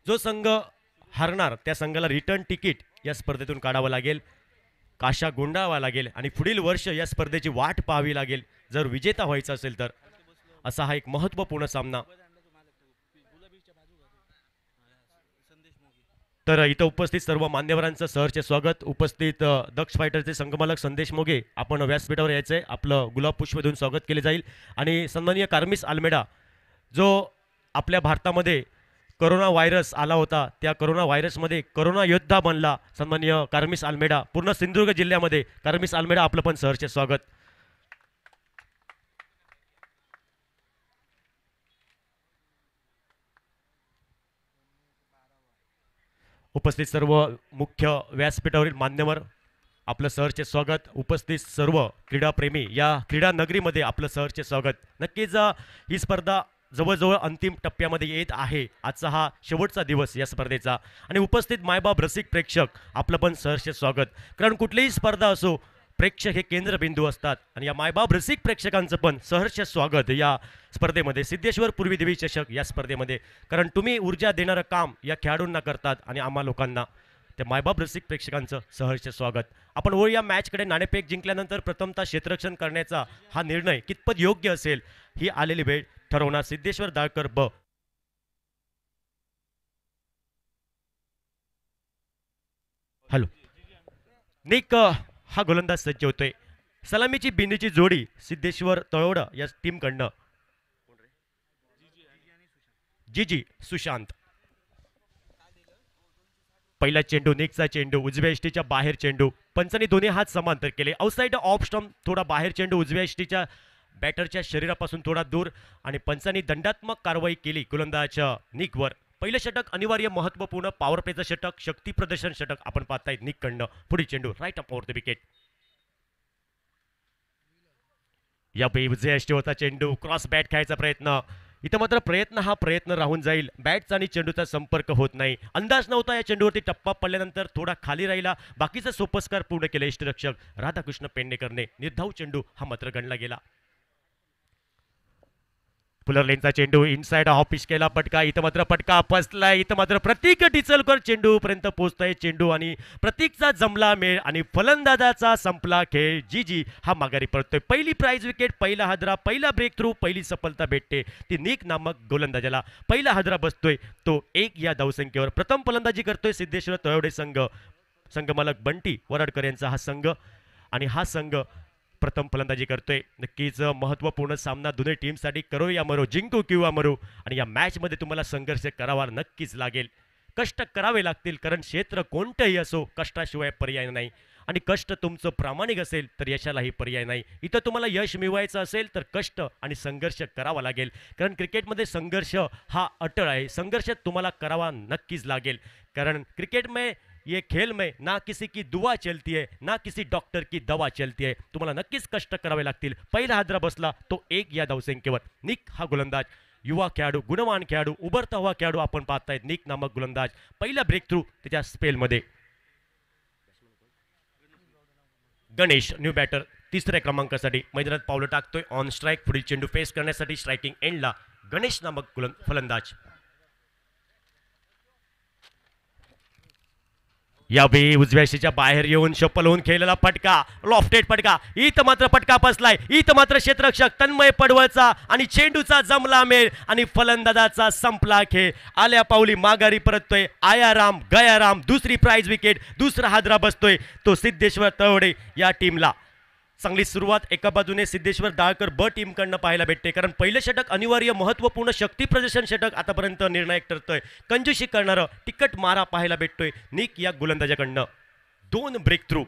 जो संघ हरणार त्या संघाला रिटर्न तिकीट या स्पर्धेतून काढावं लागेल, काशा गोंडावा लागेल आणि पुढील वर्ष या स्पर्धेची वाट पाहावी लागेल जर विजेता व्हायचं असेल तर. असा हा एक महत्त्वपूर्ण सामना. तर इथं उपस्थित सर्व मान्यवरांचं सहर्ष स्वागत. उपस्थित दक्ष फायटरचे संघमालक संदेश मोगे, आपण व्यासपीठावर यायचंय, आपलं गुलाब पुष्प देऊन स्वागत केले जाईल. आणि सन्माननीय कार्मिस अल्मेडा, जो आपल्या भारतामध्ये कोरोना व्हायरस आला होता, त्या कोरोना व्हायरसमध्ये कोरोना योद्धा बनला, सन्माननीय कार्मिस अल्मेडा, पूर्ण सिंधुदुर्ग जिल्ह्यामध्ये. कार्मिस अल्मेडा, आपलं पण सहर्ष स्वागत. उपस्थित सर्व मुख्य व्यासपीठावरील मान्यवर, आपलं सहर्ष स्वागत. उपस्थित सर्व क्रीडाप्रेमी, या क्रीडा नगरीमध्ये आपलं सहर्ष स्वागत. नक्कीच ही स्पर्धा जवळजवळ अंतिम टप्प्यामध्ये येत आहे. आजचा हा शेवटचा दिवस या स्पर्धेचा. आणि उपस्थित मायबाप रसिक प्रेक्षक, आपलं पण सहर्ष स्वागत. कारण कुठलीही स्पर्धा असो, प्रेक्षक हे केंद्रबिंदू असतात. आणि या मायबाप रसिक प्रेक्षकांचं पण सहर्ष स्वागत या स्पर्धेमध्ये, सिद्धेश्वर पूर्वी देवी चषक या स्पर्धेमध्ये. कारण तुम्ही ऊर्जा देणारं काम या खेळाडूंना करतात आणि आम्हा लोकांना. त्या मायबाप रसिक प्रेक्षकांचं सहर्ष स्वागत. आपण वळ या मॅचकडे. नाणेफेक जिंकल्यानंतर प्रथमतः क्षेत्ररक्षण करण्याचा हा निर्णय कितपत योग्य असेल, ही आलेली वेळ ठरवणार सिद्धेश्वर दाळकर ब. हॅलो निक, हा गोलंदाज सज्ज होतोय. सलामीची बिंदीची जोडी सिद्धेश्वर तळोडा या टीमकडनं. जी सुशांत. पहिला चेंडू, निकचा चेंडू, उजव्या इष्टीच्या बाहेर चेंडू. पंचांनी दोन्ही हात समांतर केले. आउटसाइड ऑफ स्टंप, थोडा बाहेर चेंडू, उजव्या इष्टीच्या बॅटरच्या शरीरापासून थोडा दूर. आणि पंचांनी दंडात्मक कारवाई केली गोलंदाज निकवर. पहिलं षटक अनिवार्य, महत्वपूर्ण पॉवर प्लेचं षटक, शक्ती प्रदर्शन षटक आपण पाहतायत निककडनं. पुढील चेंडू right up over the wicket. या उजव्या इष्टीवरचा चेंडू, क्रॉस बॅट खेळायचा प्रयत्न. इथं मात्र हा प्रयत्न राहून जाईल. बॅटचा आणि चेंडूचा संपर्क होत नाही. अंदाज नव्हता या चेंडूवरती टप्पा पडल्यानंतर थोडा खाली राहिला. बाकीचा सोपस्कार पूर्ण केला इष्टरक्षक राधाकृष्ण पेडणेकरने. निर्धाव चेंडू हा मात्र गणला गेला. पुलर लेनचा चेंडू, इनसाइड ऑफ पिच केला फटका. इथं मात्र फटका फसलाय. इथं मात्र प्रतीक टिचलकर चेंडू पर्यंत पोहोचताय चेंडू, आणि प्रतीकचा जमला मेळ आणि फलंदाजाचा संपला खेळ. जी हा माघारी पडतोय. पहिली प्राइज विकेट, पहिला हादरा, पहिला ब्रेक थ्रू, पहिली सफलता भेटते ती निक नामक गोलंदाजाला. पहिला हादरा बसतोय तो 1 या धावसंख्येवर. प्रथम फलंदाजी करतोय सिद्धेश्वर तळवडे संघ. संघमालक बंटी वराडकर यांचा हा संघ, आणि हा संघ प्रथम फलंदाजी करतोय. नक्कीच महत्त्वपूर्ण सामना दोन्ही टीमसाठी. करो या मरो, जिंकू किंवा मरो. आणि या मॅचमध्ये तुम्हाला संघर्ष करावा नक्कीच लागेल, कष्ट करावे लागतील. कारण क्षेत्र कोणतंही असो, कष्टाशिवाय पर्याय नाही. आणि कष्ट तुमचं प्रामाणिक असेल तर यशालाही पर्याय नाही. इथं तुम्हाला यश मिळवायचं असेल तर कष्ट आणि संघर्ष करावा लागेल. कारण क्रिकेटमध्ये संघर्ष हा अटळ आहे. संघर्ष तुम्हाला करावा नक्कीच लागेल. कारण क्रिकेट में, ये खेल में ना किसी की दुआ चलती है, ना किसी डॉक्टर की दवा चलती है. तुम्हाला नक्कीच कष्ट करावे लागतील. पहिला हादरा बसला तो 1 या धावसंख्येवर. निक हा गोलंदाज, युवा खेळाडू, गुणवान खेळाडू, उभरता हुआ खेळाडू आपण पाहतायत. निक नामक गोलंदाज पहिला ब्रेक थ्रू त्याच्या स्पेलमध्ये. गणेश न्यू बॅटर तिसऱ्या क्रमांकासाठी मैदानात पावलं टाकतोय. ऑन स्ट्राईक, पुढील चेंडू फेस करण्यासाठी स्ट्रायकिंग एंडला गणेश नामक फलंदाज. यावेळी उजव्या शीच्या बाहेर येऊन शपल होऊन खेळलेला फटका, लॉफ्टेड फटका. इथं मात्र फटका फसलाय. इथं मात्र क्षेत्ररक्षक तन्मय पडवळचा आणि चेंडूचा जमला मेळ आणि फलंदाजाचा संपला खेळ. आल्या पावली माघारी परततोय आया राम गया राम. दुसरी प्राइज विकेट, दुसरा हादरा बसतोय तो सिद्धेश्वर तळवडे या टीमला. चांगली सुरुवात एका बाजूने सिद्धेश्वर दाळकर ब टीमकडनं पाहायला भेटते. कारण पहिलं षटक अनिवार्य, महत्त्वपूर्ण शक्ती प्रदर्शन षटक आतापर्यंत निर्णायक ठरतोय. कंजूशी करणारं तिकट मारा पाहायला भेटतोय निक या गोलंदाजाकडनं. 2 ब्रेक थ्रू.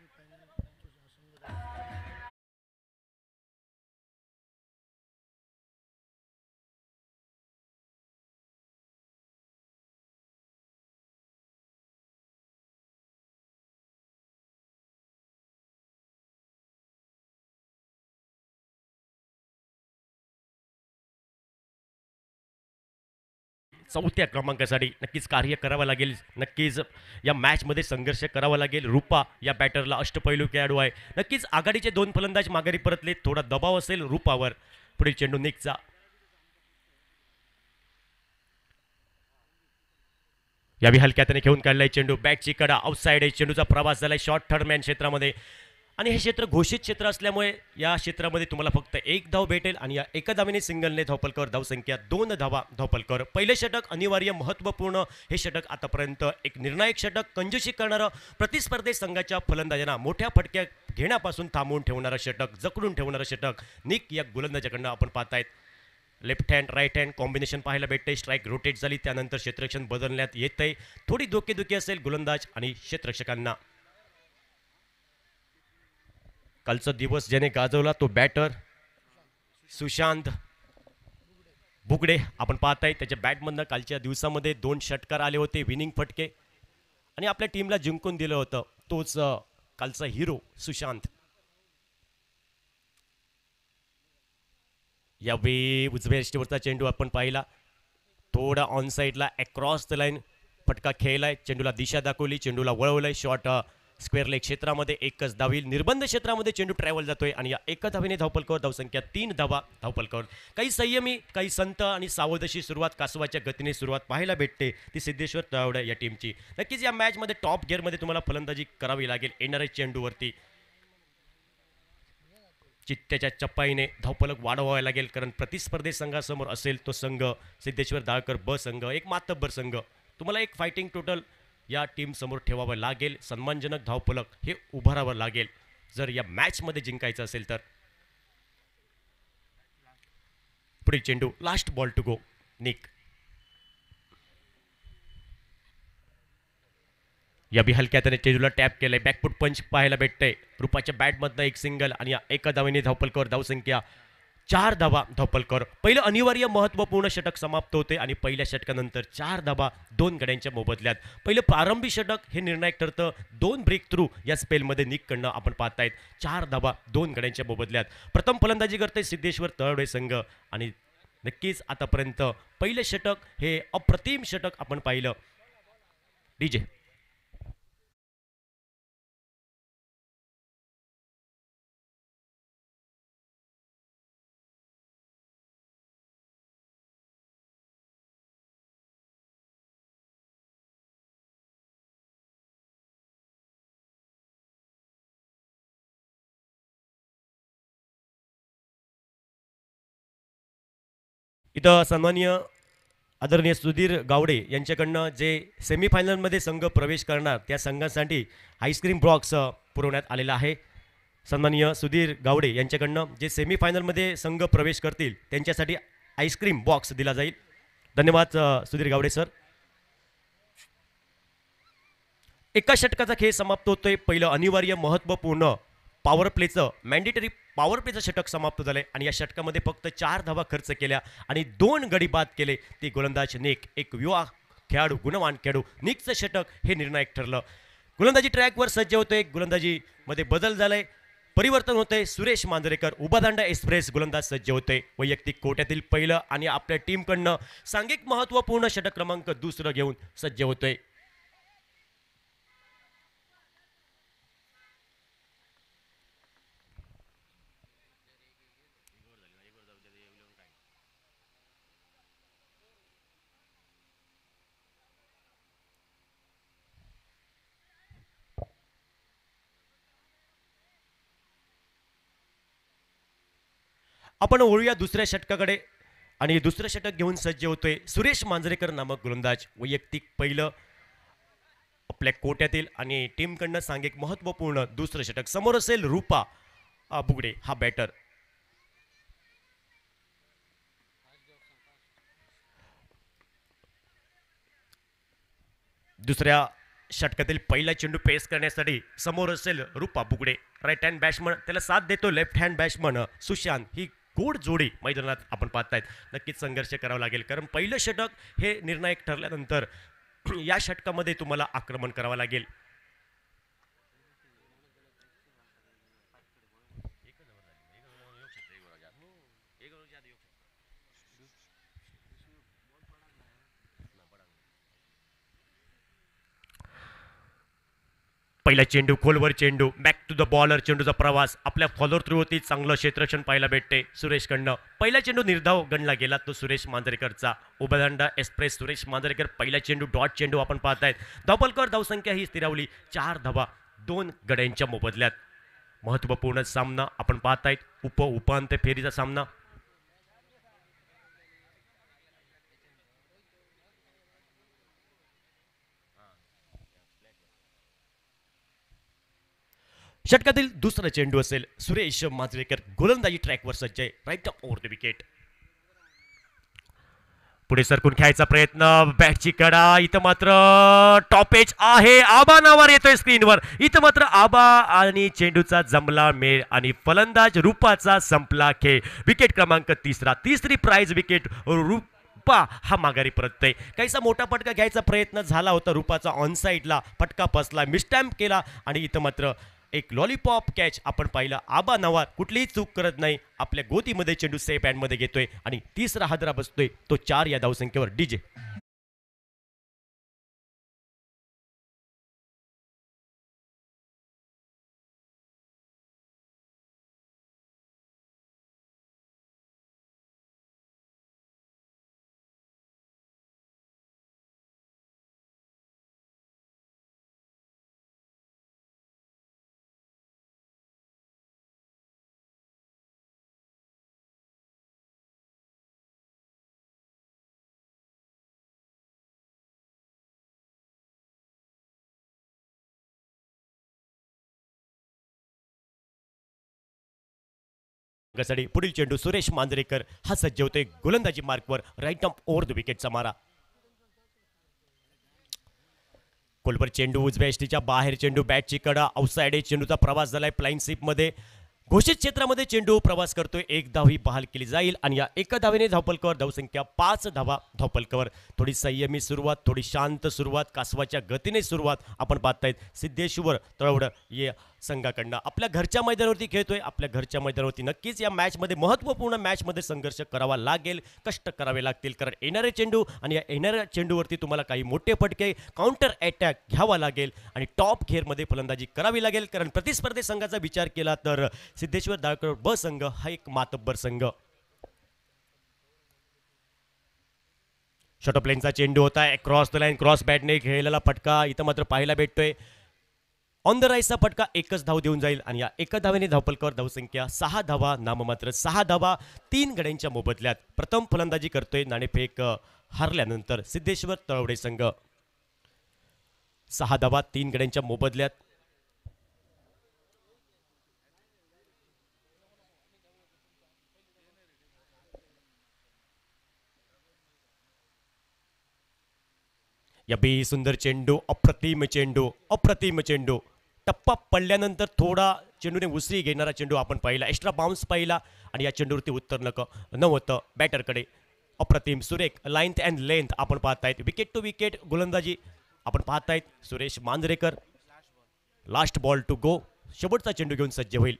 चौथ्या क्रमांकासाठी नक्कीच कार्य करावं लागेल. नक्कीच या मॅचमध्ये संघर्ष करावा लागेल. रूपा या बॅटरला अष्टपैलू खेळाडू आहे. नक्कीच आघाडीचे 2 फलंदाज माघारी परतले. थोडा दबाव असेल रूपावर. पुढील चेंडू निकचा. यावी हलक्याने घेऊन काढलाय चेंडू, बॅटची कडा आउटसाइड आहे, चेंडूचा प्रवास झालाय शॉर्ट थर्ड मॅन क्षेत्रामध्ये. आणि हे क्षेत्र घोषित क्षेत्र असल्यामुळे या क्षेत्रामध्ये तुम्हाला फक्त एक धाव भेटेल आणि या एका धावेने सिंगलने धावपलकर धावसंख्या 2 धावा धावपलकर. पहिले षटक अनिवार्य महत्त्वपूर्ण हे षटक आतापर्यंत एक निर्णायक षटक, कंजूसी करणारं, प्रतिस्पर्धी संघाच्या फलंदाजांना मोठ्या फटक्या घेण्यापासून थांबवून ठेवणारं षटक, जकडून ठेवणारं षटक निक या गोलंदाजाकडनं आपण पाहतायत. Left hand right hand combination पाहायला भेटते. स्ट्राईक रोटेट झाली त्यानंतर क्षेत्ररक्षण बदलण्यात येतंय. थोडी धोकेधुकी असेल गोलंदाज आणि क्षेत्ररक्षकांना. कालचा दिवस ज्याने गाजवला तो बॅटर सुशांत बुगडे आपण पाहताय. त्याच्या बॅटमधनं कालच्या दिवसामध्ये 2 षटकार आले होते, विनिंग फटके, आणि आपल्या टीमला जिंकून दिलं होतं. तोच कालचा हिरो सुशांत. यावेळी उजव्या यष्टीवरचा चेंडू आपण पाहिला, थोडा ऑन साईडला अक्रॉस द लाईन फटका खेळलाय, चेंडूला दिशा दाखवली, चेंडूला वळवलंय. शॉर्ट स्क्वेअर लेग क्षेत्रामध्ये एकच धावी, निर्बंध क्षेत्रामध्ये चेंडू ट्रॅव्हल जातोय आणि या एका धावेने धावपलकर धावसंख्या 3 धावा धावपलकर. काही संयमी, काही संत आणि सावधशी सुरुवात, कासवाच्या गतीने सुरुवात पाहायला भेटते ती सिद्धेश्वर तळवडे या टीमची. नक्कीच या मॅचमध्ये टॉप गिअरमध्ये तुम्हाला फलंदाजी करावी लागेल येणाऱ्या चेंडूवरती. चित्त्याच्या चप्पाईने धावपलक वाढवावे लागेल, कारण प्रतिस्पर्धी संघासमोर असेल तो संघ सिद्धेश्वर दाळकर ब संघ, एक मातब्बर संघ. तुम्हाला एक फायटिंग टोटल या टीम समोर ठेवावं लागेल, सन्मानजनक धावपलक हे उभारावं लागेल जर या मॅचमध्ये जिंकायचं असेल तर. पुढील चेंडू, last ball to go, Nick. या बी हलक्या त्याने चेंडूला टॅप केलंय, बॅकफुट पंच पाहायला भेटतंय. रुपाच्या बॅटमधनं एक सिंगल आणि या एका धावेने धावपलकर धावसंख्या 4 धावा धावपलकर. पहिलं अनिवार्य महत्त्वपूर्ण षटक समाप्त होते आणि पहिल्या षटकानंतर 4 धावा 2 गड्यांच्या मोबदल्यात. पहिलं प्रारंभी षटक हे निर्णायक ठरतं. 2 ब्रेक थ्रू या स्पेलमध्ये निककडनं आपण पाहतायत. 4 धावा 2 गड्यांच्या मोबदल्यात. प्रथम फलंदाजी करते सिद्धेश्वर तळवडे संघ आणि नक्कीच आतापर्यंत पहिलं षटक हे अप्रतिम षटक आपण पाहिलं. डीजे इथं सन्माननीय आदरणीय सुधीर गावडे यांच्याकडनं जे सेमीफायनलमध्ये संघ प्रवेश करणार त्या संघासाठी आईस्क्रीम बॉक्स पुरवण्यात आलेला आहे. सन्माननीय सुधीर गावडे यांच्याकडनं जे सेमीफायनलमध्ये संघ प्रवेश करतील त्यांच्यासाठी आईस्क्रीम बॉक्स दिला जाईल. धन्यवाद सुधीर गावडे सर. एका षटकाचा खेळ समाप्त होतोय. पहिलं अनिवार्य महत्त्वपूर्ण पॉवर प्लेचं मॅन्डेटरी पॉवर प्लेचं षटक समाप्त झालंय आणि या षटकामध्ये फक्त 4 धावा खर्च केल्या आणि 2 गडी बाद केले. ते गोलंदाज निक, एक युवा खेळाडू, गुणवान खेळाडू. निकचं षटक हे निर्णायक ठरलं. गोलंदाजी ट्रॅकवर सज्ज होतोय, गोलंदाजीमध्ये बदल झालाय, परिवर्तन होतंय. सुरेश मांजरेकर उभादांडा एक्सप्रेस गोलंदाज सज्ज होतोय. वैयक्तिक कोट्यातील पहिलं आणि आपल्या टीमकडनं सांघिक महत्त्वपूर्ण षटक क्रमांक 2 घेऊन सज्ज होतोय. आपण वळूया दुसऱ्या षटकाकडे आणि दुसरं षटक घेऊन सज्ज होतोय सुरेश मांजरेकर नामक गोलंदाज. वैयक्तिक पहिलं आपल्या कोट्यातील आणि टीमकडनं सांघिक महत्त्वपूर्ण दुसरं षटक. समोर असेल रूपा बुगडे हा बॅटर. दुसऱ्या षटकातील पहिला चेंडू पेस करण्यासाठी समोर असेल Rupa Bugade, right hand batsman, त्याला साथ देतो लेफ्ट हँड बॅट्समन सुशांत. ही गोड जोडी मैदानात आपण पाहतायत. नक्कीच संघर्ष करावा लागेल, कारण पहिलं षटक हे निर्णायक ठरल्यानंतर या षटकामध्ये तुम्हाला आक्रमण करावं लागेल. पहिला चेंडू खोलवर चेंडू बॅक टू द बॉलर चेंडूचा प्रवास आपल्या फॉलोअर थ्रू होती चांगलं क्षेत्ररक्षण पाहायला भेटते सुरेशकडनं पहिला चेंडू निर्धाव गणला गेला तो सुरेश मांजरेकरचा उभयदांडा एक्सप्रेस सुरेश मांजरेकर पहिला चेंडू डॉट चेंडू आपण पाहतायत धावपलकर धावसंख्या ही स्थिरावली 4 धावा 2 गड्यांच्या मोबदल्यात महत्त्वपूर्ण सामना आपण पाहतायत उपांत्य फेरीचा सामना षटकातील दुसरा चेंडू असेल सुरेश मांजरेकर गोलंदाजी ट्रॅकवर सज्ज आहे राईट ओव्हर द विकेट पुढे सरकून खेळायचा प्रयत्न बॅटची कडा इथं मात्र टॉपेज आहे आबा नावावर येतोय स्क्रीनवर इथं मात्र आबा आणि चेंडूचा जमला मेळ आणि फलंदाज रूपाचा संपला खेळ विकेट क्रमांक तिसरी प्राइज विकेट रूपा हा माघारी परततोय काहीसा मोठा फटका घ्यायचा प्रयत्न झाला होता रूपाचा ऑन साईडला फटका फसला मिसस्टॅम्प केला आणि इथं मात्र एक लॉलीपॉप कॅच आपण पाहिला आबा नवार कुठलीही चूक करत नाही आपल्या गोतीमध्ये चेंडू सेफ हँडमध्ये घेतोय आणि तिसरा हादरा बसतोय तो 4 या धावसंख्येवर डीजे साठी पुढील चेंडू सुरेश मांजरेकर हा सज्ज होतोय गोलंदाजी मार्कवर राईट ऑफ ओव्हर द विकेटचा मारा खोलवर चेंडू उजव्या एष्टीच्या बाहेर चेंडू बॅटची कडा आउटसाइड चेंडूचा प्रवास झालाय फ्लाइंग स्लिप मध्ये घोषित क्षेत्रामध्ये चेंडू प्रवास करतोय 1 धाव ही बहाल केली जाईल आणि या एका धावेने धावपलकर धावसंख्या 5 धावा धावपलकर थोडी संयमी सुरुवात थोडी शांत सुरुवात कासवाच्या गतीने सुरुवात आपण पाहतायत सिद्धेश्वर तळवड या संघाकडनं आपल्या घरच्या मैदानावरती खेळतोय आपल्या घरच्या मैदानावरती नक्कीच या मॅचमध्ये महत्त्वपूर्ण मॅचमध्ये संघर्ष करावा लागेल कष्ट करावे लागतील कारण येणारे चेंडू आणि या येणाऱ्या चेंडूवरती तुम्हाला काही मोठे फटके काउंटर अटॅक घ्यावा लागेल आणि टॉप घेअरमध्ये फलंदाजी करावी लागेल कारण प्रतिस्पर्धी संघाचा विचार केला तर सिद्धेश्वर दाळकर ब संघ हा एक मातब्बर संघ शॉर्ट प्लेनचा चेंडू होता क्रॉस द लाईन क्रॉस बॅटने खेळलेला फटका इथं मात्र पाहायला भेटतोय ऑन द राईसचा फटका एकच धाव देऊन जाईल आणि या एका धावेने धावपलकर धावसंख्या 6 धावा नाममात्र 6 धावा 3 गड्यांच्या मोबदल्यात प्रथम फलंदाजी करतोय नाणेफेक हारल्यानंतर सिद्धेश्वर तळवडे संघ 6 धावा 3 गड्यांच्या मोबदल्यात या बी सुंदर चेंडू अप्रतिम चेंडू टप्पा पडल्यानंतर थोडा चेंडूने उसळी घेणारा चेंडू आपण पाहिला एक्स्ट्रा बाउन्स पाहिला आणि या चेंडूवरती उत्तर नव्हतं बॅटरकडे अप्रतिम सुरेख लाईन्थ अँड लेंथ आपण पाहतायत विकेट टू विकेट गोलंदाजी आपण पाहतायत Suresh Manjrekar last ball to go शेवटचा चेंडू घेऊन सज्ज होईल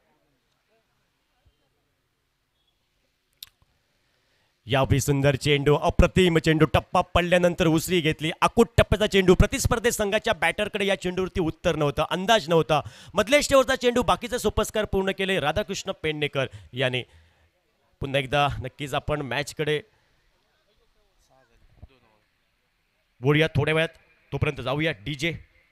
या भी सुंदर चेंडू अप्रतिम चेंडू टप्पा पडल्यानंतर उसळी घेतली अकूट टप्प्याचा चेंडू प्रतिस्पर्धी संघाच्या बॅटरकडे या चेंडूवरती उत्तर नव्हतं अंदाज नव्हता मधल्या स्टेवरचा चेंडू बाकीचे सोपस्कार पूर्ण केले राधाकृष्ण पेडणेकर याने पुन्हा एकदा नक्कीच आपण मॅचकडे बोलूया थोड्या वेळात तोपर्यंत जाऊया डीजे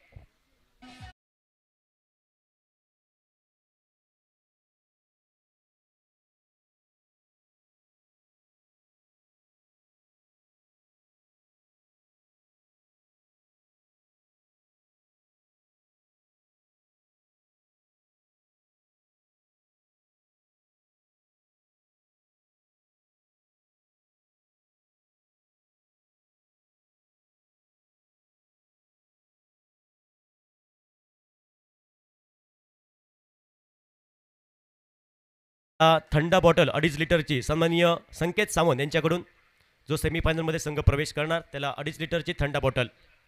थंड बॉटल 2.5 लिटरची सन्माननीय संकेत सावंत यांच्याकडून जो सेमीफायनलमध्ये संघ प्रवेश करणार त्याला 2.5 लिटरची थंड बॉटल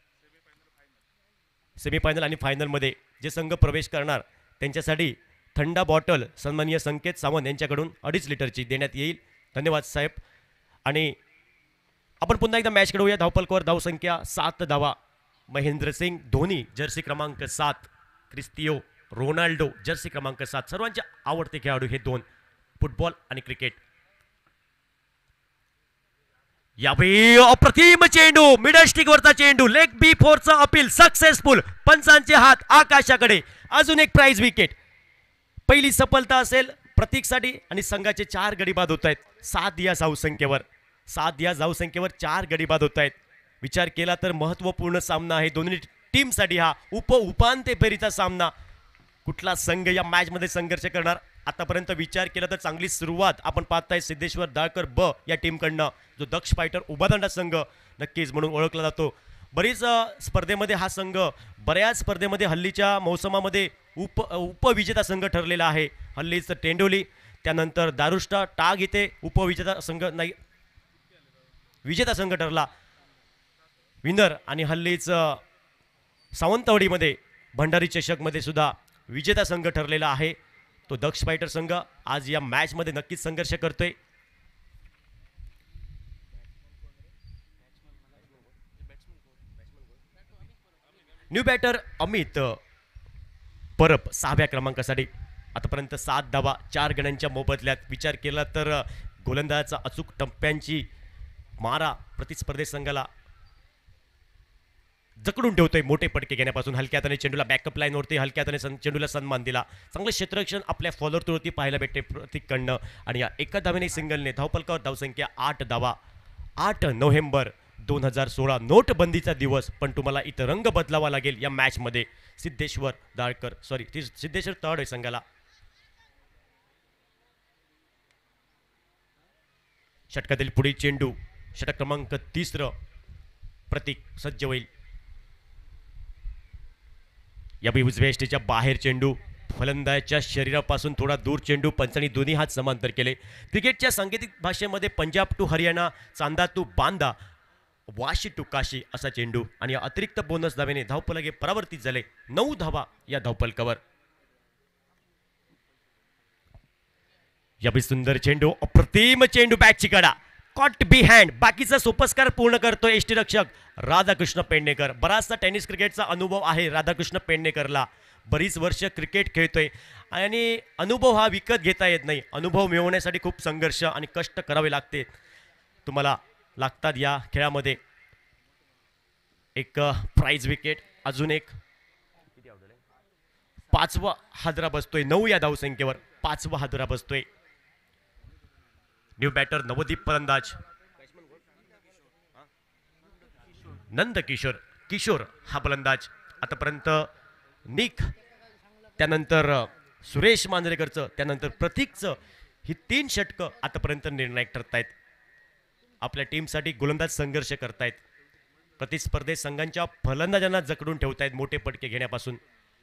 सेमीफायनल आणि फायनलमध्ये जे संघ प्रवेश करणार त्यांच्यासाठी थंड बॉटल सन्माननीय संकेत सावंत यांच्याकडून 2.5 लिटरची देण्यात येईल धन्यवाद साहेब आणि आपण पुन्हा एकदा मॅचकडे येऊया धावपलकर धावसंख्या 7 धावा महेंद्रसिंग धोनी जर्सी क्रमांक 7 क्रिस्टियो रोनाल्डो जर्सी क्रमांक 7 सर्वांचे आवडते खेळाडू हे दोन फुटबॉल आणि क्रिकेट. यावेळी अप्रतिम चेंडू मिडल स्टिक वरचा चेंडू लेग बी फोरचा अपील सक्सेसफुल. पंचांचे हात आकाशाकडे. अजून एक प्राइज विकेट. पहिली सफलता असेल प्रतीकसाठी आणि संघाचे 4 गडी बाद होत आहेत. 7 या धावसंख्येवर 4 गडी बाद होत आहेत. विचार केला तर महत्त्वपूर्ण सामना आहे दोन्ही टीमसाठी. हा उपांत्य फेरीचा सामना. कुठला संघ या मॅच मध्ये संघर्ष करणार आतापर्यंत विचार केला तर चांगली सुरुवात आपण पाहताय सिद्धेश्वर दाळकर ब या टीमकडनं, जो दक्ष फायटर उभादांडा संघ नक्कीच म्हणून ओळखला जातो. बरीच स्पर्धेमध्ये हा संघ बऱ्याच स्पर्धेमध्ये हल्लीच्या मोसमामध्ये उपविजेता संघ ठरलेला आहे. हल्लीच तेंडोली, त्यानंतर दारुष्टा टाग इथे उपविजेता संघ नाही विजेता संघ ठरला विनर, आणि हल्लीच सावंतवाडीमध्ये भंडारी चषकमध्ये सुद्धा विजेता संघ ठरलेला आहे तो दक्ष फायटर संघ. आज या मॅच मध्ये नक्कीच संघर्ष करतोय. न्यू बॅटर अमित परब 6व्या क्रमांकासाठी. आतापर्यंत 7 धावा 4 गड्यांच्या मोबदल्यात. विचार केला तर गोलंदाजाचा अचूक टप्प्यांची मारा प्रतिस्पर्धी संघाला जकडून ठेवतोय मोठे पटके घेण्यापासून. हलक्या हाताने चेंडूला बॅकअप लाईनवरती हलक्या हाताने चेंडूला सन्मान दिला. चांगलं क्षेत्ररक्षण आपल्या फॉलोअरवरती पाहायला भेटते प्रतीककडनं. आणि या एका धावेने सिंगलने धावपलकावर धावसंख्या 8 धावा. 8 नोव्हेंबर 2016 नोटबंदीचा दिवस, पण तुम्हाला इथं रंग बदलावा लागेल या मॅच मध्ये. सिद्धेश्वर दाळकर सिद्धेश्वर तळ आहे संघाला. षटकातील पुढील चेंडू षटक क्रमांक 3 प्रतीक सज्ज होईल. यावेळी उजव्या यष्टीच्या बाहेर चेंडू फलंदाजाच्या शरीरापासून थोडा दूर चेंडू. पंचांनी दोन्ही हात समांतर केले. क्रिकेटच्या सांकेतिक भाषेमध्ये Punjab to Haryana, Chanda to Banda, Vashi to Kashi असा चेंडू. आणि अतिरिक्त बोनस धावेने धावफलके परावर्तित झाले. 9 धावा या धावफलकावर. यावेळी सुंदर चेंडू अप्रतिम चेंडू बॅटची कडा कॉट बी हँड. बाकीचा सोपस्कार पूर्ण करतोय यष्टीरक्षक राधाकृष्ण पेडणेकर. बराचसा टेनिस क्रिकेटचा अनुभव आहे राधाकृष्ण पेडणेकरला. बरीच वर्ष क्रिकेट खेळतोय आणि अनुभव हा विकत घेता येत नाही. अनुभव मिळवण्यासाठी खूप संघर्ष आणि कष्ट करावे लागते तुम्हाला लागतात या खेळामध्ये. एक प्राइज विकेट. अजून एक 5वा हादरा बसतोय. 9 या धावसंख्येवर 5वा हादरा बसतोय. न्यू बॅटर नवदीप फलंदाज नंद किशोर हा फलंदाज. आतापर्यंत निक, त्यानंतर सुरेश मांजरेकरचं, त्यानंतर प्रतीकचं ही 3 षटकं आतापर्यंत निर्णायक ठरतायत. आपल्या टीमसाठी गोलंदाज संघर्ष करतायत. प्रतिस्पर्धे संघांच्या फलंदाजांना जकडून ठेवतायत मोठे पटके घेण्यापासून.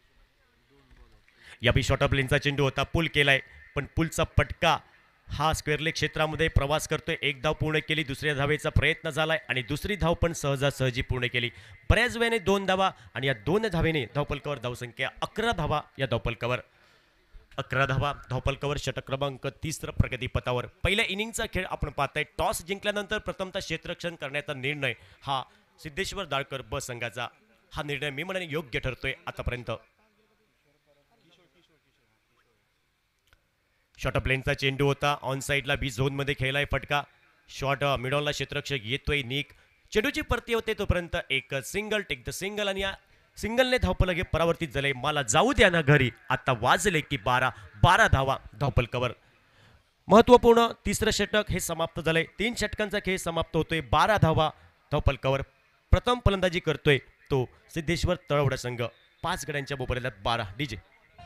यावेळी शॉर्ट ऑफ लेनचा चेंडू होता. पुल केलाय, पण पुलचा पटका हा स्क्वेअर लेग क्षेत्रामध्ये प्रवास करतोय. 1 धाव पूर्ण केली. दुसऱ्या धावेचा प्रयत्न झालाय आणि दुसरी धाव पण सहजासहजी पूर्ण केली. बऱ्याच वेळाने 2 धावा आणि या 2 धावेने धावफलकावर धावसंख्या 11 धावा या धावफलकावर. 11 धावा धावफलकावर. षटक क्रमांक 3 प्रगतीपथावर. पहिल्या इनिंगचा खेळ आपण पाहताय. टॉस जिंकल्यानंतर प्रथमतः क्षेत्ररक्षण करण्याचा निर्णय हा सिद्धेश्वर दाळकर ब संघाचा. हा निर्णय मी म्हणाने योग्य ठरतोय आतापर्यंत. शॉर्ट ऑफ लेनचा चेंडू होता. ऑन साइडला बी झोन मध्ये खेळलाय फटका. शॉर्ट मिडॉनला क्षेत्ररक्षक येतोय निक. चेंडूची परती होते तोपर्यंत एक सिंगल टेक द सिंगल आणि या सिंगलने धावफलक हे परावर्तित झाले. मला जाऊ द्या ना घरी. आता वाजले की 12 धावा धावफलकावर. महत्वपूर्ण 3रं षटक हे समाप्त झालंय. 3 षटकांचा खेळ समाप्त होतोय. 12 धावा धावफलकावर. प्रथम फलंदाजी करतोय तो सिद्धेश्वर तळवडा संघ. 5 गड्यांच्या मोबदल्यात 12. डीजे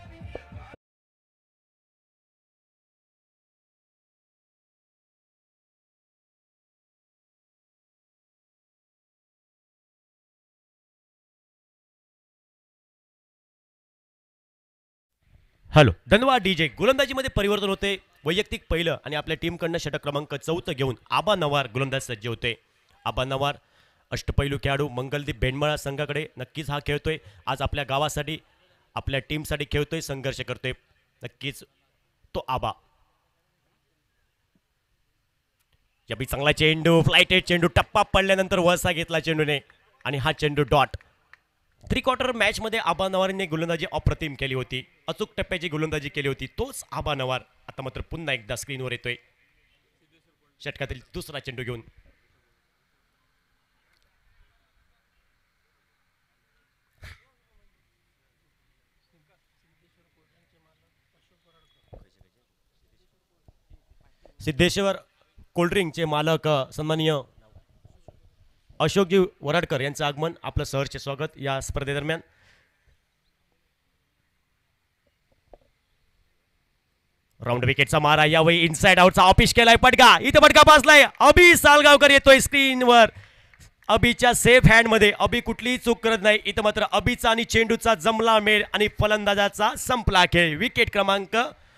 हॅलो धन्यवाद डीजे. गोलंदाजीमध्ये परिवर्तन होते. वैयक्तिक पहिलं आणि आपल्या टीमकडनं षटक क्रमांक 4 घेऊन आबा नवार गोलंदाज सज्ज होते. आबा नवार अष्टपैलू खेळाडू मंगलदीप बेंडमळा संघाकडे नक्कीच हा खेळतोय. आज आपल्या गावासाठी आपल्या टीमसाठी खेळतोय, संघर्ष करतोय नक्कीच तो आबा. याबी चांगला चेंडू फ्लाइटेड चेंडू. टप्पा पडल्यानंतर वळसा घेतला चेंडूने आणि हा चेंडू डॉट. 3/4 मॅचमध्ये आबा नवारने गोलंदाजी अप्रतिम केली होती, अचूक टप्प्याची गोलंदाजी केली होती. तोच आबा नवार आता मात्र पुन्हा एकदा स्क्रीनवर येतोय षटकातील दुसरा चेंडू घेऊन. सिद्धेश्वर कोल्ड्रिंकचे मालक सन्माननीय अशोकजी वराडकर यांचं आगमन, आपलं सहर्ष स्वागत या स्पर्धेदरम्यान. राऊंड विकेटचा मारा, यावेळी इनसाइड आउटचा ऑफिस केलाय फटका, इथे फटका पासलाय. अभि सालगावकर येतोय स्क्रीनवर अभिच्या सेफ हँड मध्ये. अभि कुठलीही चूक करत नाही. इथं मात्र अभिचा आणि चेंडूचा जमला मेळ आणि फलंदाजाचा संपला खेळ. विकेट क्रमांक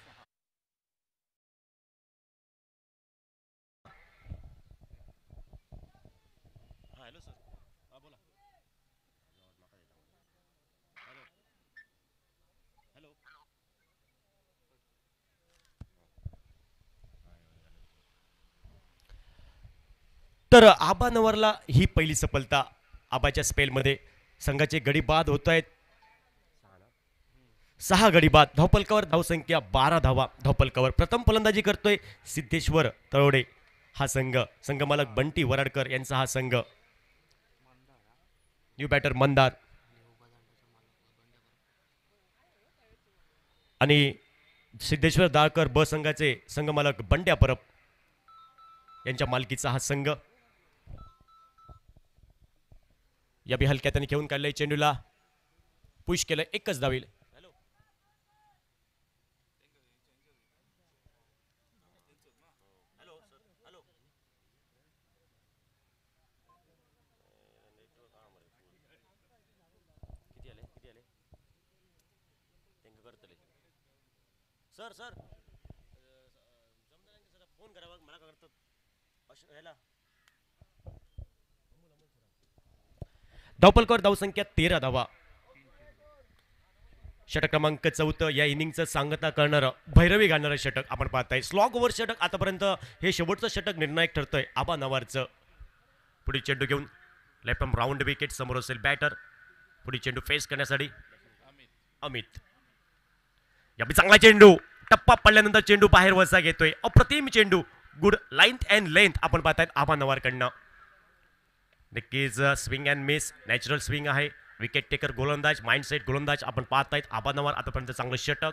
तर आबा नवारला ही पहिली सफलता. आबाच्या स्पेलमध्ये संघाचे गडी बाद होत आहेत. 6 गडी बाद. धावपलकावर धावसंख्या 12 धावा धावपलकावर. प्रथम फलंदाजी करतोय सिद्धेश्वर तळवडे हा संघ. संघमालक बंटी वराडकर यांचा हा संघ. न्यू बॅटर मंदार आणि सिद्धेश्वर दाळकर ब संघाचे संघमालक बंड्या परब यांच्या मालकीचा हा संघ. या बी हलक्या त्यांनी घेऊन काढलंय चेंडूला, पुश केलं, एकच धावेल. सर सर फोन करा मला करतात. धावपलकावर धावसंख्या 13 धावा. षटक क्रमांक 4 या इनिंगचं सांगता करणारं भैरवी घालणारं षटक आपण पाहताय. स्लॉग ओव्हर षटक आतापर्यंत हे शेवटचं षटक निर्णायक ठरतंय आबा नवारचं. पुढील चेंडू घेऊन लेफ्ट आर्म राऊंड विकेट समोर असेल बॅटर. पुढील चेंडू फेस करण्यासाठी अमित. या बी चांगला चेंडू, टप्पा पडल्यानंतर चेंडू बाहेर वसा घेतोय. अप्रतिम चेंडू, गुड लेंथ अँड लेंथ आपण पाहतायत आबा नवारकडनं. नक्कीच swing and miss, natural swing आहे. विकेट टेकर गोलंदाज, माइंडसेट गोलंदाज आपण पाहतायत आबा नवार. आतापर्यंत चांगलं षटक.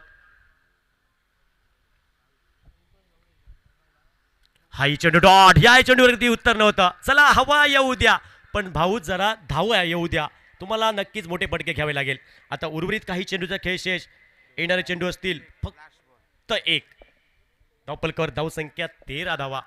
हाई चेंडू डॉट. या चेंडूवरती उत्तर नव्हतं. चला हवा येऊ द्या, पण भाऊ जरा धाव येऊ द्या. तुम्हाला नक्कीच मोठे फटके घ्यावे लागेल. आता उर्वरित काही चेंडूचा खेळ शेष. येणारे चेंडू असतील फक्त 1. धावपलकावर धावसंख्या 13 धावा.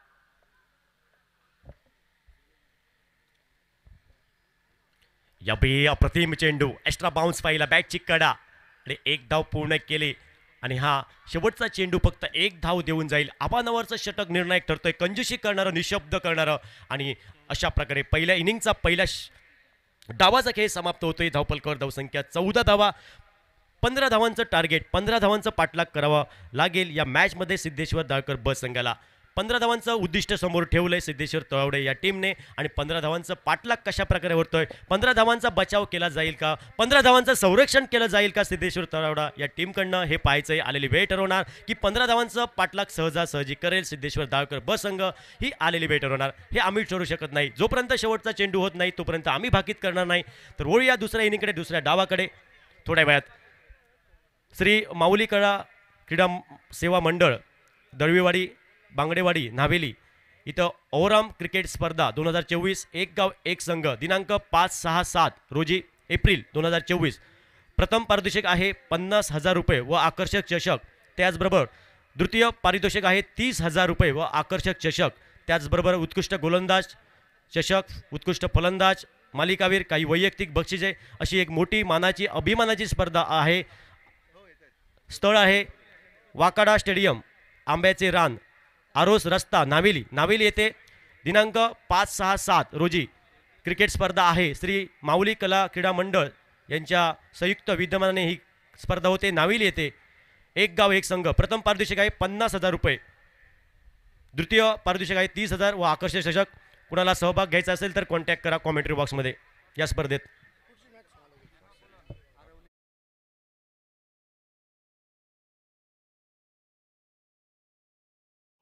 या बी अप्रतिम चेंडू, एक्स्ट्रा बाउन्स पाहिला, बॅटची कडा आणि 1 धाव पूर्ण केली. आणि हा शेवटचा चेंडू फक्त 1 धाव देऊन जाईल. आबा नवारचं षटक निर्णायक ठरतोय. कंजूशी करणारं, निशब्द करणारं आणि अशा प्रकारे पहिल्या इनिंगचा पहिल्या डावाचा खेळ समाप्त होतोय. धावपलकावर धावसंख्या 14 धावा. 15 धावांचं टार्गेट, 15 धावांचं पाठलाग करावा लागेल या मॅचमध्ये सिद्धेश्वर दाळकर ब संघाला. 15 धावांचं उद्दिष्ट समोर ठेवलंय सिद्धेश्वर तळवडे या टीमने. आणि 15 धावांचं पाठलाग कशा प्रकारे होतोय, 15 धावांचा बचाव केला जाईल का, 15 धावांचं संरक्षण केलं जाईल का सिद्धेश्वर तळवडा या टीमकडनं, हे पाहायचंय. आलेली वेळ ठरवणार की 15 धावांचं पाठलाग सहजासहजी करेल सिद्धेश्वर दाळकर ब संघ, ही आलेली वेळ ठरवणार. हे आम्ही ठरवू शकत नाही. जोपर्यंत शेवटचा चेंडू होत नाही तोपर्यंत आम्ही भाकीत करणार नाही. तर वळूया दुसऱ्या इनिंगकडे, दुसऱ्या डावाकडे. थोड्या वेळात श्री माऊली कळा क्रीडा सेवा मंडळ दळवीवाडी बांगडेवाडी नावेली इथं ओव्हरआर्म क्रिकेट स्पर्धा 2024 एक गाव एक संघ दिनांक 5, 6, 7 रोजी एप्रिल 2024. प्रथम पारितोषिक आहे 50,000 रुपये व आकर्षक चषक. त्याचबरोबर द्वितीय पारितोषिक आहे 30,000 रुपये व आकर्षक चषक. त्याचबरोबर उत्कृष्ट गोलंदाज चषक, उत्कृष्ट फलंदाज, मालिकावीर, काही वैयक्तिक बक्षिसे, अशी एक मोठी मानाची अभिमानाची स्पर्धा आहे. स्थळ आहे वाकाडा स्टेडियम, आंब्याचे रान, आरोस रस्ता, नावेली. नावेली येथे दिनांक 5, 6, 7 रोजी क्रिकेट स्पर्धा आहे. श्री माऊली कला क्रीडा मंडळ यांच्या संयुक्त विद्यमानाने ही स्पर्धा होते. नावेली येथे एक गाव एक संघ. प्रथम पारितोषिक आहे 50,000 रुपये, द्वितीय पारितोषिक आहे 30,000 व आकर्षक चषक. कुणाला सहभाग घ्यायचा असेल तर कॉन्टॅक्ट करा कॉमेंट्री बॉक्समध्ये. या स्पर्धेत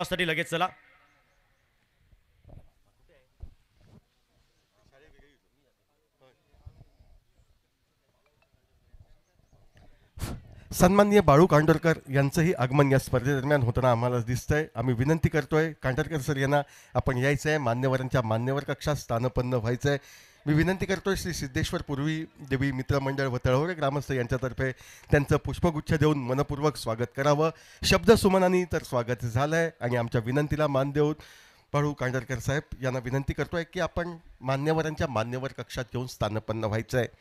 साठी लगेच चला. सन्माननीय बाळू कांडोरकर यांचंही आगमन या स्पर्धेदरम्यान होताना आम्हाला दिसतंय. आम्ही विनंती करतोय कांडोरकर सर यांना आपण यायचं आहे, मान्यवरांच्या मान्यवर कक्षात स्थानपन्न व्हायचं आहे. मी विनंती करतोय श्री सिद्धेश्वर पूर्वी देवी मित्रमंडळ व तळवरे ग्रामस्थ यांच्यातर्फे त्यांचं पुष्पगुच्छ देऊन मनपूर्वक स्वागत करावं. शब्दसुमनांनी तर स्वागत झालं आहे आणि आमच्या विनंतीला मान देऊन बाळू कांडोरकर साहेब यांना विनंती करतोय की आपण मान्यवरांच्या मान्यवर कक्षात येऊन स्थानपन्न व्हायचं आहे.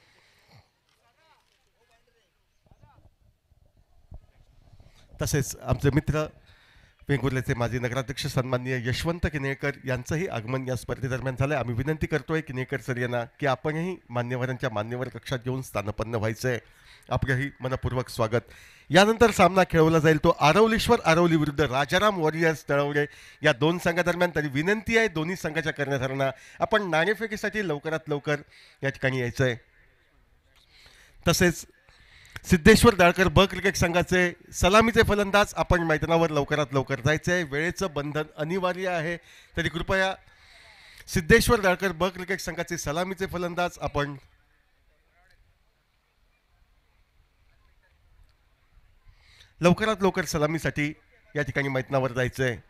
तसेच आमचे मित्र वेंगुर्ल्याचे माजी नगराध्यक्ष सन्माननीय यशवंत किनेकर यांचंही आगमन या स्पर्धेदरम्यान झालं. आम्ही विनंती करतोय किनेकर सर यांना की आपणही मान्यवरांच्या मान्यवर कक्षात येऊन स्थानपन्न व्हायचं आहे. आपलंही मनपूर्वक स्वागत. यानंतर सामना खेळवला जाईल तो आरवलीश्वर आरवली विरुद्ध राजाराम वॉरियर्स तळवडे या दोन संघादरम्यान. तरी विनंती आहे दोन्ही संघाच्या कर्णधारांना आपण नाणेफेकीसाठी लवकरात लवकर या ठिकाणी यायचं आहे. तसेच सिद्धेश्वर दाळकर ब क्रिकेट संघाचे सलामीचे फलंदाज आपण मैदानावर लवकरात लवकर जायचे आहे. वेळेचं बंधन अनिवार्य आहे, तरी कृपया सिद्धेश्वर दाळकर ब क्रिकेट संघाचे सलामीचे फलंदाज आपण लवकरात लवकर सलामीसाठी या ठिकाणी मैदानावर जायचं आहे.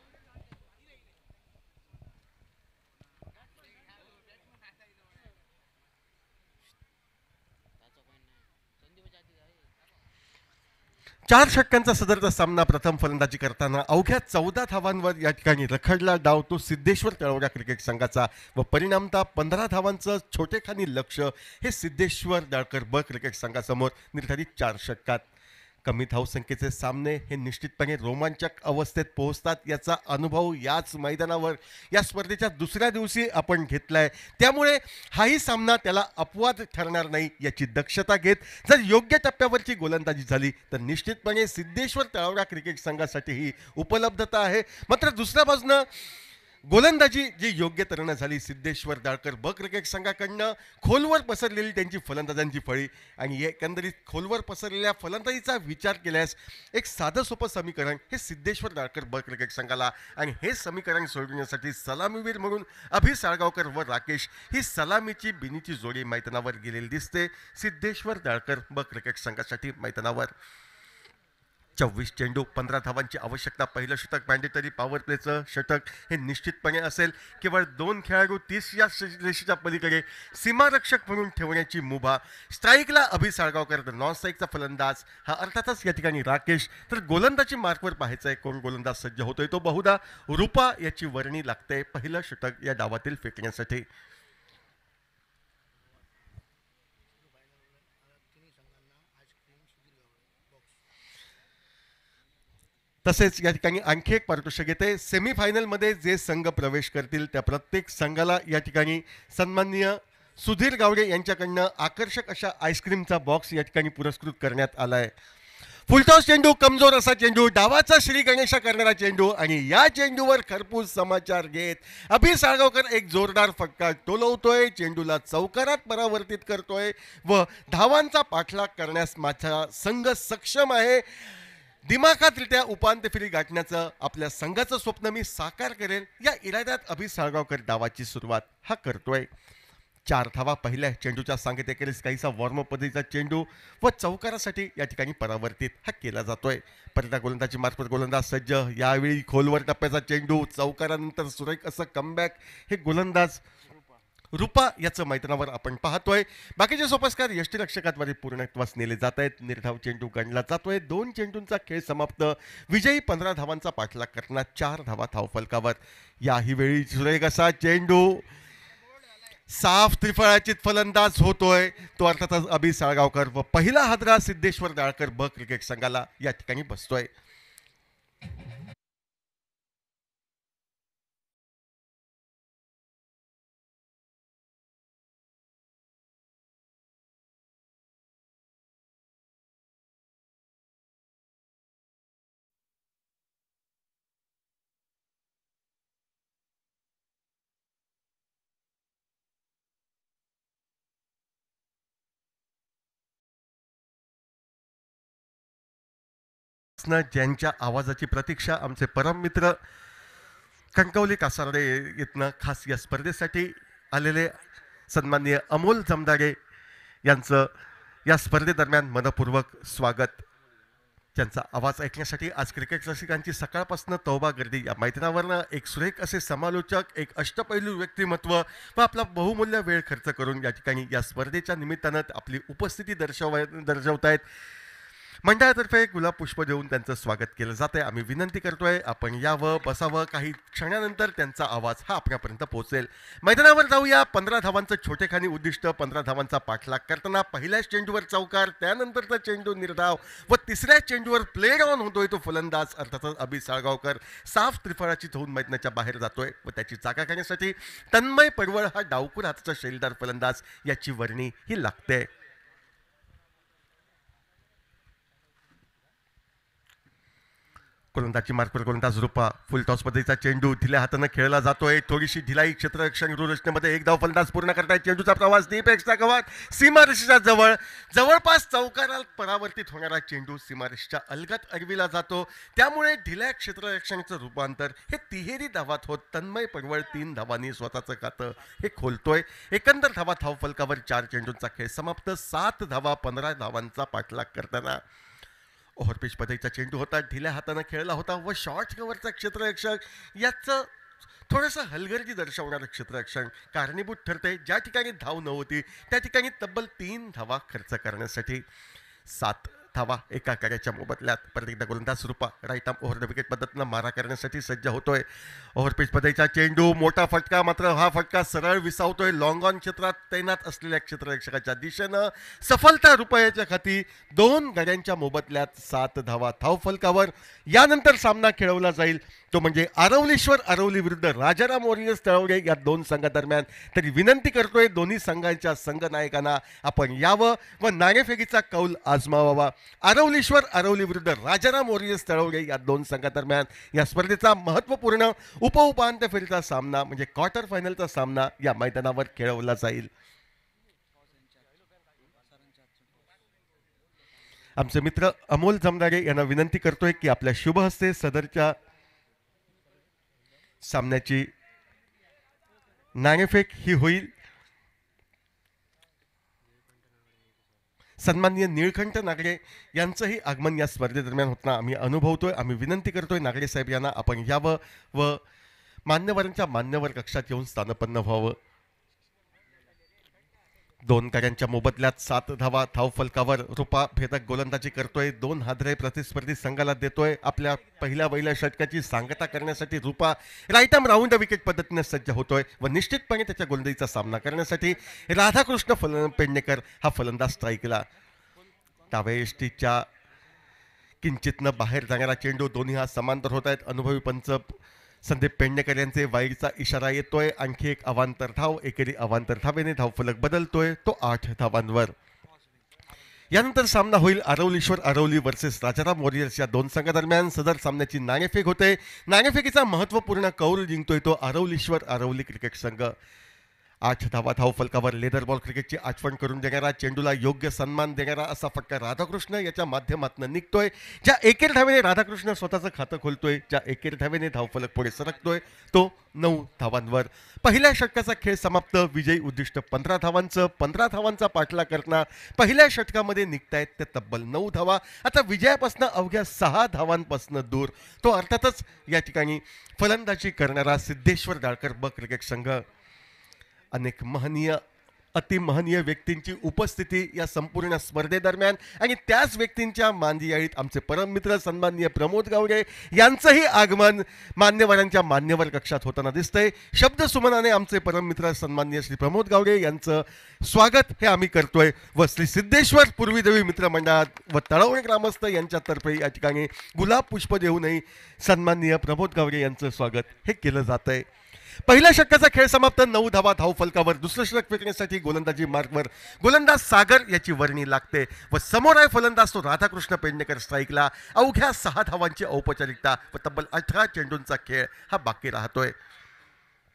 चार षटकांचा सदरचा सामना प्रथम फलंदाजी करताना अवघ्या 14 धावांवर या ठिकाणी रखडला डाव तो सिद्धेश्वर तळवडा क्रिकेट संघाचा व परिणामतः 15 धावांचं छोटेखानी लक्ष हे सिद्धेश्वर दाळकर ब क्रिकेट संघासमोर निर्धारित 4 षटकात. कमी धावसंख्येचे सामने हे निश्चितपणे रोमांचक अवस्थेत पोहोचतात याचा अनुभव याच मैदानावर या स्पर्धेच्या दुसऱ्या दिवशी आपण घेतलाय. त्यामुळे हाही सामना त्याला अपवाद ठरणार नाही याची दक्षता घेत जर योग्य टप्प्यावरची गोलंदाजी झाली तर निश्चितपणे सिद्धेश्वर तळवडा क्रिकेट संघासाठी ही उपलब्धता आहे. मात्र दुसऱ्या बाजूनं गोलंदाजी जी योग्य तऱ्हेनं झाली सिद्धेश्वर दाळकर ब क्रिकेट संघाकडनं खोलवर पसरलेली त्यांची फलंदाजांची फळी आणि एकंदरीत खोलवर पसरलेल्या फलंदाजीचा विचार केल्यास एक साधं सोपं समीकरण हे सिद्धेश्वर दाळकर ब क्रिकेट संघाला आणि हे समीकरण सोडवण्यासाठी सलामीवीर म्हणून अभि साळगावकर व राकेश ही सलामीची बिनीची जोडी मैदानावर गेलेली दिसते सिद्धेश्वर दाळकर ब क्रिकेट संघासाठी मैदानावर. 24 चेंडू 15 धावांची आवश्यकता. पहिलं षटक मॅन्डेटरी पॉवर प्लेचं षटक हे निश्चितपणे असेल. केवळ 2 खेळाडू 30 या रेषेच्या पलीकडे सीमारक्षक म्हणून ठेवण्याची मुभा. स्ट्राईकला अभि साळगावकर तर नॉन स्ट्राईकचा फलंदाज हा अर्थातच या ठिकाणी राकेश. तर गोलंदाजी मार्कवर पाहायचं आहे कोण गोलंदाज सज्ज होतोय तो बहुधा रूपा याची वर्णी लागते पहिलं षटक या डावातील फेकण्यासाठी. तसेच या ठिकाणी आणखी एक पारितोषिक येते. सेमीफायनलमध्ये जे संघ प्रवेश करतील त्या प्रत्येक संघाला या ठिकाणी सन्माननीय सुधीर गावडे यांच्याकडनं आकर्षक अशा आईस्क्रीमचा बॉक्स या ठिकाणी पुरस्कृत करण्यात आला आहे. फुलटॉस चेंडू कमजोर असा चेंडू डावाचा श्री गणेशा करणारा चेंडू आणि या चेंडूवर खरपूस समाचार घेत अभि साळगावकर एक जोरदार फटका टोलवतोय. चेंडूला चौकारात परावर्तित करतोय व धावांचा पाठलाग करण्यास माझा संघ सक्षम आहे. दिमाखातरित्या उपांत्य फेरी गाठण्याचं आपल्या संघाचं स्वप्न मी साकार करेन या इराद्यात अभि साळगावकर डावाची सुरुवात हा करतोय. 4 धावा पहिल्या चेंडूच्या सांगतेखेरीज काहीसा वॉर्मअप पद्धतीचा चेंडू व चौकारासाठी या ठिकाणी परावर्तित हा केला जातोय. परदा गोलंदाजी मार्फत गोलंदाज सज्ज. यावेळी खोलवर टप्प्याचा चेंडू चौकारानंतर सुरेख असं कमबॅक हे गोलंदाज रूपा याचं मैदानावर आपण पाहतोय. बाकीचे सोपस्कार यष्टीरक्षकाद्वारे पूर्णत्वास नेले जात आहेत. निर्धाव चेंडू गणला जातोय. 2 चेंडूंचा खेळ समाप्त. विजयी 15 धावांचा पाठलाग करताना 4 धावा धावफलकावर. याही वेळी सुरेख असा चेंडू साफ त्रिफळाचित फलंदाज होतोय तो अर्थातच अभि साळगावकर व पहिला हादरा सिद्धेश्वर दाळकर ब क्रिकेट संघाला या ठिकाणी बसतोय. दिवसापासून ज्यांच्या आवाजाची प्रतीक्षा आमचे परम मित्र कणकवली कासार्डे इथनं खास या स्पर्धेसाठी आलेले सन्माननीय अमोल जमदारे यांचं या स्पर्धेदरम्यान मनपूर्वक स्वागत. त्यांचा आवाज ऐकण्यासाठी आज क्रिकेट रसिकांची सकाळपासून तौबा गर्दी. या मैदानावरनं एक सुरेख असे समालोचक, एक अष्टपैलू व्यक्तिमत्व व आपला बहुमूल्य वेळ खर्च करून या ठिकाणी या स्पर्धेच्या निमित्तानं आपली उपस्थिती दर्शवतायत. मंडळातर्फे गुलाब पुष्प देऊन त्यांचं स्वागत केलं जातंय. आम्ही विनंती करतोय आपण यावं, बसावं. काही क्षणानंतर त्यांचा आवाज हा आपल्यापर्यंत पोहोचेल. मैदानावर जाऊया. 15 धावांचं छोटेखानी उद्दिष्ट, 15 धावांचा पाठलाग करताना पहिल्याच चेंडूवर चौकार, त्यानंतरचा चेंडू निर्धाव व तिसऱ्या चेंडूवर प्लेड ऑन होतोय तो फलंदाज अर्थातच अभि साळगावकर साफ त्रिफळाचीत होऊन मैदानाच्या बाहेर जातोय व त्याची जागा करण्यासाठी तन्मय पडवळ हा डावखुर हाताचा शैलदार फलंदाज याची वर्णी ही लागते. गोलंदाजी मार्कवर गोलंदाज रूपा फुल टॉस पद्धतीचा चेंडू ढिल्या हाताने खेळला जातोय. थोडीशी ढिलाई क्षेत्ररक्षण रचनेमध्ये एक धाव फलंदाज पूर्ण करतायत. चेंडूचा प्रवास डीप एक्स्ट्रा कव्हर सीमारेषेच्या जवळपास चौकारात परावर्तित होणारा चेंडू सीमारेषेच्या अलगद अडविला जातो. त्यामुळे ढिल्या क्षेत्ररक्षणाचं रूपांतर हे तिहेरी धावात होत तन्मय पडवळ 3 धावांनी स्वतःचं खातं हे खोलतोय. एकंदर धावा धाव फलकावर 4 चेंडूंचा खेळ समाप्त. 7 धावा 15 धावांचा पाठलाग करताना ओव्हरपिच पद्धतीचा चेंडू होता, ढिल्या हाताने खेळला होता व शॉर्ट कव्हरचा क्षेत्ररक्षक याचं थोडंसं हलगर्जी दर्शवणारं क्षेत्ररक्षण कारणीभूत ठरते. ज्या ठिकाणी धाव नव्हती त्या ठिकाणी तब्बल 3 धावा खर्च करण्यासाठी 7 धावा एका कार्याच्या मोबदल्यात. परत एकदा गोलंदाज Rupa right arm over the wicket पद्धतीनं मारा करण्यासाठी सज्ज होतोय. ओव्हरपिच पद्धतीचा चेंडू मोठा फटका, मात्र हा फटका सरळ विसावतोय लॉंग ऑन क्षेत्रात तैनात असलेल्या क्षेत्ररक्षकाच्या दिशेनं. सफलता रुपयाच्या खाती 2 गाड्यांच्या मोबदल्यात 7 धावा धाव फलकावर. यानंतर सामना खेळवला जाईल तो म्हणजे आरवलीश्वर आरवली विरुद्ध राजाराम वॉरियर्स तळवडे या 2 संघादरम्यान. तरी विनंती करतोय दोन्ही संघांच्या संघनायकांना आपण यावं व नाणेफेकीचा कौल आजमावावा. आरवलीश्वर आरवली विरुद्ध राजाराम वॉरियर्स तळवडे या 2 संघादरम्यान या स्पर्धेचा महत्त्वपूर्ण उपउपांत्य फेरीचा सामना म्हणजे क्वार्टर फायनलचा सामना या मैदानावर खेळवला जाईल. आमचे मित्र अमोल जमदारे यांना विनंती करतोय की आपल्या शुभ हस्ते सदरच्या सामन्याची नाणेफेक ही होईल. सन्माननीय निळकंठ नागरे यांचंही आगमन या स्पर्धेदरम्यान होताना आम्ही अनुभवतोय. आम्ही विनंती करतोय नागरे साहेब यांना आपण यावं व मान्यवरांच्या मान्यवर कक्षात येऊन स्थानपन्न व्हावं. 2 गाड्यांच्या मोबदल्यात 7 धावा धाव फलकावर. रूपा भेदक गोलंदाजी करतोय. 2 हादरे प्रतिस्पर्धी संघाला देतोय. आपल्या पहिल्या षटकाची सांगता करण्यासाठी Rupa right arm round wicket पद्धतीने सज्ज होतोय व निश्चितपणे त्याच्या गोलंदाजीचा सामना करण्यासाठी राधाकृष्ण पेडणेकर हा फलंदाज स्ट्राईकला. डाव्या यष्टीच्या किंचितनं बाहेर जाणारा चेंडू दोन्ही हा समांतर होत आहेत. अनुभवी पंच संदीप पेडणेकर यांचे वाईडचा इशारा येतोय. आणखी एक अवांतर धाव, एकेरी अवांतर धावेने धावफलक बदलतोय तो 8 धावांवर. यानंतर सामना होईल आरवलीश्वर आरवली वर्सेस राजाराम वॉरियर्स या 2 संघादरम्यान. सदर सामन्याची नाणेफेक होते. नाणेफेकीचा महत्त्वपूर्ण कौल जिंकतोय तो आरवलीश्वर आरवली क्रिकेट संघ. 8 धावा धाव फलकावर. लेदर बॉल क्रिकेटची आठवण करून देणारा, चेंडूला योग्य सन्मान देणारा असा फटका राधाकृष्ण याच्या माध्यमातून निघतोय. ज्या एकेर धावेने राधाकृष्ण स्वतःचं खातं खोलतोय, ज्या एकेर धावेने धावफलक पुढे सरकतोय तो 9 धावांवर. पहिल्या षटकाचा खेळ समाप्त. विजयी उद्दिष्ट 15 धावांचं. 15 धावांचा पाठलाग करताना पहिल्या षटकामध्ये निघतायत ते तब्बल 9 धावा. आता विजयापासून अवघ्या 6 धावांपासून दूर तो अर्थातच या ठिकाणी फलंदाजी करणारा सिद्धेश्वर डाळकर ब क्रिकेट संघ. अनेक महनीय अतिमहनीय व्यक्तींची उपस्थिती या संपूर्ण स्पर्धेदरम्यान आणि त्याच व्यक्तींच्या मांदियाळीत आमचे परम मित्र सन्माननीय प्रमोद गावडे यांचंही आगमन मान्यवरांच्या मान्यवर कक्षात होताना दिसतंय. शब्द सुमनाने आमचे परम मित्र सन्माननीय श्री प्रमोद गावडे यांचं स्वागत हे आम्ही करतोय व श्री सिद्धेश्वर पूर्वीदेवी मित्रमंडळात व तळवणे ग्रामस्थ यांच्यातर्फे या ठिकाणी गुलाब पुष्प देऊनही सन्माननीय प्रमोद गावडे यांचं स्वागत हे केलं जात आहे. पहिल्या षटकाचा खेळ समाप्त. 9 धावा धाव फलकावर. दुसरं षटक फेकण्यासाठी गोलंदाजी मार्कवर गोलंदाज सागर याची वर्णी लागते व समोर आहे फलंदाज तो राधाकृष्ण पेडणेकर स्ट्राईकला. अवघ्या 6 धावांची औपचारिकता व तब्बल 18 चेंडूंचा खेळ हा बाकी राहतोय.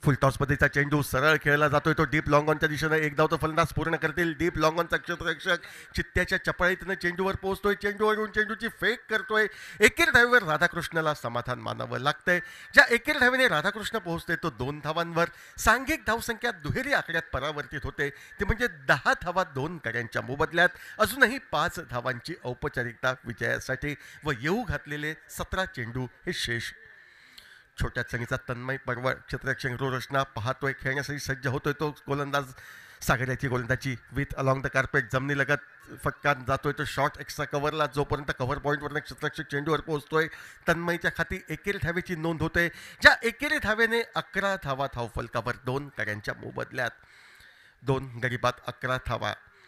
फुलटॉस पद्धतीचा चेंडू सरळ खेळला जातोय, तो डीप लॉंग ऑनच्या दिशेने एक धाव तो फलंदाज पूर्ण करतील. डीप लॉंग ऑनचा क्षेत्ररक्षक चित्त्याच्या चपळाईतनं चेंडूवर पोहोचतोय, चेंडूवरून चेंडूची फेक करतोय. एकेर धावेवर राधाकृष्णला समाधान मानावं लागतंय. ज्या एकेर धावेने राधाकृष्ण पोहोचते तो 2 धावांवर. सांघिक धावसंख्या दुहेरी आकड्यात परावर्तित होते, ते म्हणजे 10 धावा 2 कड्यांच्या मोबदल्यात. अजूनही 5 धावांची औपचारिकता विजयासाठी व येऊ घातलेले 17 चेंडू हे शेष. छोट्या चणीचा तन्मय परवळ क्षेत्ररक्षक रचना पाहतोय, खेळण्यासाठी सज्ज होतोय तो गोलंदाज. सागऱ्याची गोलंदाजी विथ अलॉंग द कार्पेट जमिनीलगत फटका जातोय तो शॉर्ट एक्स्ट्रा कव्हरला, जोपर्यंत कव्हर पॉईंटवरनं क्षेत्ररक्षक चेंडूवर पोहोचतोय. तन्मयच्या खाती एकेरी धावेची नोंद होते, ज्या एकेरी धावेने 11 धावा धावफलकावर 2 कड्यांच्या मोबदल्यात. 2 गरीबात 11 धावा.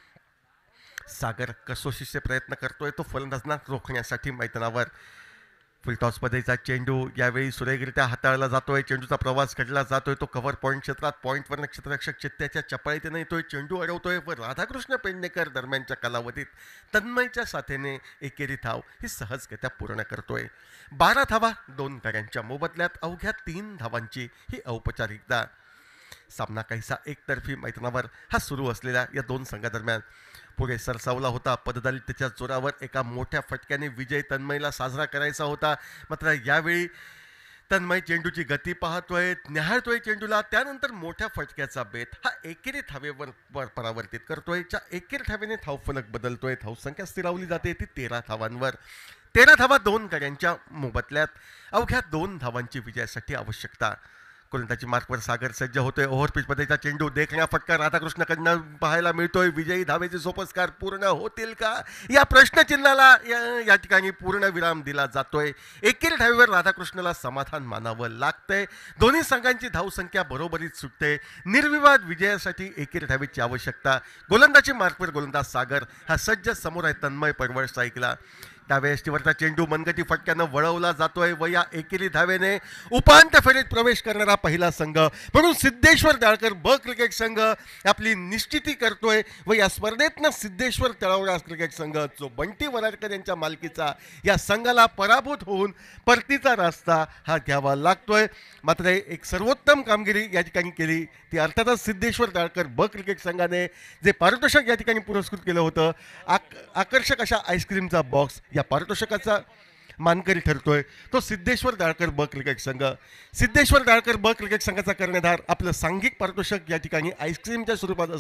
सागर कसोशीचे प्रयत्न करतोय तो फलंदाजांना रोखण्यासाठी मैदानावर. फुलटॉस पद्धतीचा चेंडू यावेळी सुरेखरित्या हाताळला जातोय, चेंडूचा प्रवास घडला जातोय, तो कव्हर पॉईंट क्षेत्रात पॉईंटवरनं क्षेत्ररक्षक चित्त्याच्या चपळाईतीनं येतोय, चेंडू अडवतोय व राधाकृष्ण पेडणेकर दरम्यानच्या कालावधीत तन्मयच्या साथीने एकेरी धाव ही सहजगत्या पूर्ण करतोय. 12 धावा 2 कड्यांच्या मोबदल्यात, अवघ्या 3 धावांची ही औपचारिकता. सामना काहीसा एकतर्फी मैदानावर हा सुरू असलेल्या या 2 संघादरम्यान पुढे सरसावला होता. पददलितेच्या जोरावर एका मोठ्या फटक्याने विजय तन्मयला साजरा करायचा होता, मात्र यावेळी तन्मय चेंडूची गती पाहतोय, न्याहाळतोय चेंडूला, त्यानंतर मोठ्या फटक्याचा बेत हा एकेरी धावेवर परावर्तित करतोय. ज्या एकेरी धावेने धावफलक बदलतोय, धावसंख्या स्थिरावली जाते ती 13 धावांवर. 13 धावा 2 कड्यांच्या मोबदल्यात, अवघ्या 2 धावांची विजयासाठी आवश्यकता. गोलंदाजी मार्कवर सागर सज्ज होतोय. ओव्हरपिच पद्धतीचा चेंडू देखण्या फटका राधाकृष्णकडनं पाहायला मिळतोय. विजयी धावेचे सोपस्कार पूर्ण होतील का, या प्रश्नचिन्हाला या ठिकाणी पूर्ण विराम दिला जातोय. एकेरी धावेवर राधाकृष्णला समाधान मानावं लागतंय. दोन्ही संघांची धावसंख्या बरोबरीत सुटते. निर्विवाद विजयासाठी एकेरी धावेची आवश्यकता. गोलंदाजी मार्कवर गोलंदाज सागर हा सज्ज, समोर आहे तन्मय परवळ स्ट्राईकला. डाव्या यष्टीवरचा चेंडू मनगटी फटक्यानं वळवला जातोय व या एकेरी धावेने उपांत्य फेरीत प्रवेश करणारा पहिला संघ म्हणून सिद्धेश्वर डाळकर ब क्रिकेट संघ आपली निश्चिती करतोय व या स्पर्धेतनं सिद्धेश्वर तळवडा क्रिकेट संघ जो बंटी वराडकर यांच्या मालकीचा या संघाला पराभूत होऊन परतीचा रस्ता हा घ्यावा लागतोय. मात्र एक सर्वोत्तम कामगिरी या ठिकाणी केली ती अर्थातच सिद्धेश्वर डाळकर ब क्रिकेट संघाने जे पारितोषिक या ठिकाणी पुरस्कृत केलं होतं, आकर्षक अशा आईस्क्रीमचा बॉक्स या पारितोषिकाचा मानकरी ठरतोय तो सिद्धेश्वर डाळकर ब क्रिकेट संघ. सिद्धेश्वर डाळकर ब क्रिकेट संघाचा कर्णधार आपलं सांघिक पारितोषिक या ठिकाणी आईस्क्रीमच्या स्वरूपात